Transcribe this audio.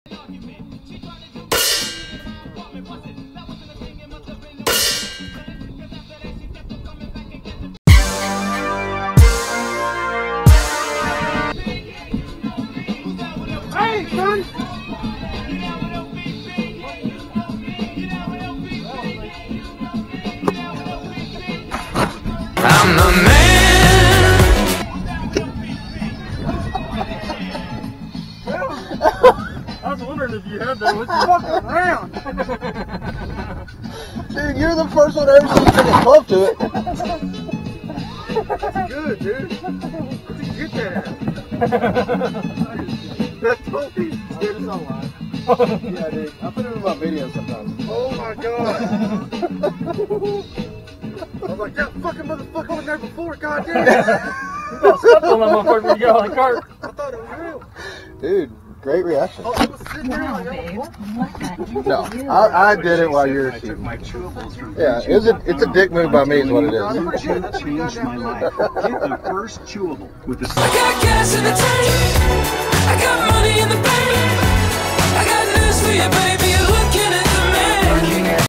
Hey, son! I'm the man. I was wondering if you had that. What's fucking around? Dude, you're the first one I ever seen take a puff to it. That's good, dude. Where'd you get that? That's totally good. It's online. Yeah, dude. I put it in my videos sometimes. Oh my god. I was like, that fucking motherfucker was there before, goddamn. You got stuck on that motherfucker when you got on the cart. I thought it was real. Dude, great reaction. Oh, I was sitting there like, No, I did it while you were shooting. Yeah, it's a dick move by me is what it is. Changed my life. Get the first chewable with the. I got gas in the tank. I got money in